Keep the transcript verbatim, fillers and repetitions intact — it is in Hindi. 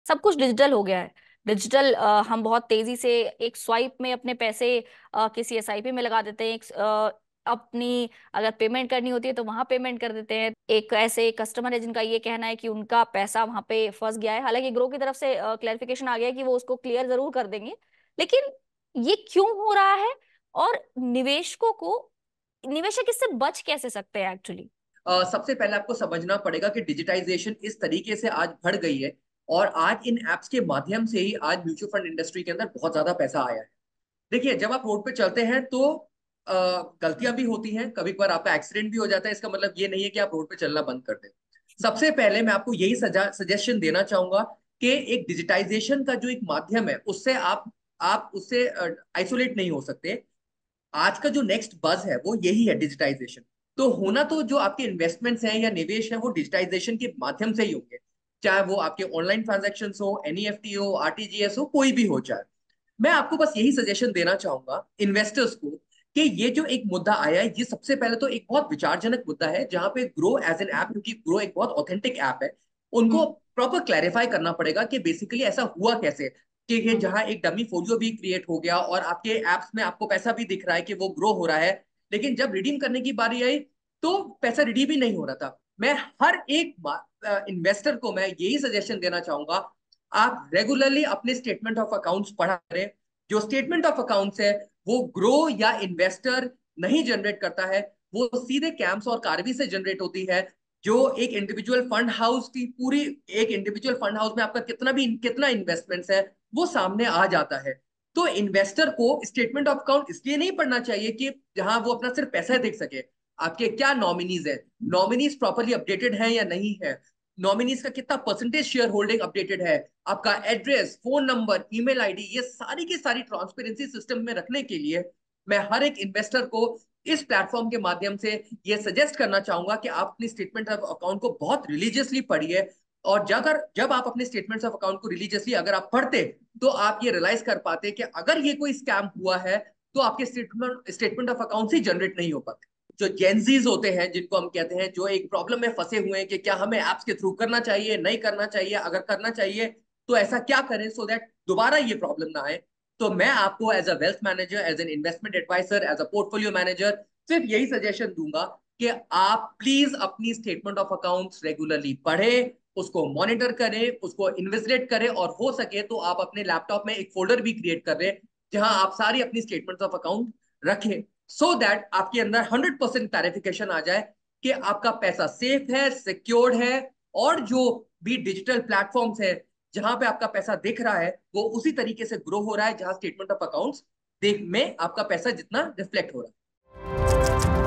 सब कुछ डिजिटल हो गया है। डिजिटल हम बहुत तेजी से एक स्वाइप में अपने पैसे अ, किसी एसआईपी में लगा देते हैं। एक अ, अपनी अगर पेमेंट करनी होती है तो वहां पेमेंट कर देते हैं। एक ऐसे कस्टमर है जिनका ये कहना है कि उनका पैसा वहां पे फंस गया है, हालांकि ग्रो की तरफ से क्लैरिफिकेशन आ गया है कि वो उसको क्लियर जरूर कर देंगे। लेकिन ये क्यों हो रहा है? और निवेशकों को, निवेशक इससे बच कैसे सकते हैं एक्चुअली? अ, सबसे पहले आपको समझना पड़ेगा कि डिजिटाइजेशन इस तरीके से आज बढ़ गई है, और आज इन एप्स के माध्यम से ही आज म्यूचुअल फंड इंडस्ट्री के अंदर बहुत ज्यादा पैसा आया है। देखिए, जब आप रोड पे चलते हैं तो अ, गलतियां भी होती हैं, कभी कभार आपका एक्सीडेंट भी हो जाता है। इसका मतलब ये नहीं है कि आप रोड पे चलना बंद कर दें। सबसे पहले मैं आपको यही सजा सजेशन देना चाहूंगा कि एक डिजिटाइजेशन का जो एक माध्यम है उससे आप आप उससे आइसोलेट नहीं हो सकते। आज का जो नेक्स्ट बज है वो यही है, डिजिटाइजेशन। तो होना तो जो आपके इन्वेस्टमेंट्स हैं या निवेश है वो डिजिटाइजेशन के माध्यम से ही होंगे, चाहे वो आपके ऑनलाइन ट्रांजेक्शन हो, एनईएफटी हो, आरटीजीएस हो, कोई भी हो जाए। मैं आपको बस यही सजेशन देना चाहूंगा इन्वेस्टर्स को कि ये जो एक मुद्दा आया है, ये सबसे पहले तो एक बहुत विचारजनक मुद्दा है, जहां पे ग्रो एज एन ऐप, क्योंकि ग्रो एक बहुत ऑथेंटिक ऐप है, उनको हम्म। प्रॉपर क्लैरिफाई करना पड़ेगा कि बेसिकली ऐसा हुआ कैसे, कि ये हम्म। जहां एक डमी फोलियो भी क्रिएट हो गया और आपके एप्स में आपको पैसा भी दिख रहा है कि वो ग्रो हो रहा है, लेकिन जब रिडीम करने की बारी आई तो पैसा रिडीम ही नहीं हो रहा था। मैं हर एक इन्वेस्टर को मैं यही सजेशन देना चाहूंगा, आप रेगुलरली अपने स्टेटमेंट ऑफ अकाउंट्स पढ़ा करें। जो स्टेटमेंट ऑफ अकाउंट्स है वो ग्रो या इन्वेस्टर नहीं जनरेट करता है, वो सीधे कैंप्स और कार्वी से जनरेट होती है। जो एक इंडिविजुअल फंड हाउस की पूरी, एक इंडिविजुअल फंड हाउस में आपका कितना भी कितना इन्वेस्टमेंट्स है वो सामने आ जाता है। तो इन्वेस्टर को स्टेटमेंट ऑफ अकाउंट इसलिए नहीं पढ़ना चाहिए कि जहां वो अपना सिर्फ पैसा देख सके, आपके क्या नॉमिनीज है, नॉमिनीज प्रॉपरली अपडेटेड है या नहीं है, नॉमिनीज का कितना परसेंटेज शेयर होल्डिंग अपडेटेड है, आपका address, phone number, email ID, ये सारी की सारी ट्रांसपेरेंसी सिस्टम में रखने के लिए मैं हर एक इन्वेस्टर को इस प्लेटफॉर्म के माध्यम से ये सजेस्ट करना चाहूंगा कि आप अपनी स्टेटमेंट ऑफ अकाउंट को बहुत रिलीजियसली पढ़िए। और जब अगर जब आप अपने स्टेटमेंट्स ऑफ अकाउंट को रिलीजियसली अगर आप पढ़ते, तो आप ये रियलाइज कर पाते कि अगर ये कोई स्कैम हुआ है तो आपके स्टेटमेंट स्टेटमेंट ऑफ अकाउंट ही जनरेट नहीं हो पाते। जो जेंजीज होते हैं, जिनको हम कहते हैं, जो एक प्रॉब्लम में फंसे हुए हैं कि क्या हमें एप्स के थ्रू करना चाहिए, नहीं करना चाहिए, अगर करना चाहिए तो ऐसा क्या करें सो दैट दोबारा ये प्रॉब्लम ना आए। तो मैं आपको as a wealth manager, as an investment adviser, as a portfolio manager सिर्फ यही सजेशन दूंगा कि आप प्लीज अपनी स्टेटमेंट ऑफ अकाउंट्स रेगुलरली पढ़ें, उसको मॉनिटर करें, उसको इन्वेस्टिगेट करें, और हो सके तो आप अपने लैपटॉप में एक फोल्डर भी क्रिएट कर रहे जहां आप सारी अपनी स्टेटमेंट्स ऑफ अकाउंट रखें, सो दैट आपके अंदर हंड्रेड परसेंट क्लैरिफिकेशन आ जाए कि आपका पैसा सेफ है, सिक्योर्ड है। और जो भी डिजिटल प्लेटफॉर्म्स है जहां पे आपका पैसा दिख रहा है वो उसी तरीके से ग्रो हो रहा है जहां स्टेटमेंट ऑफ अकाउंट्स देख में आपका पैसा जितना रिफ्लेक्ट हो रहा है।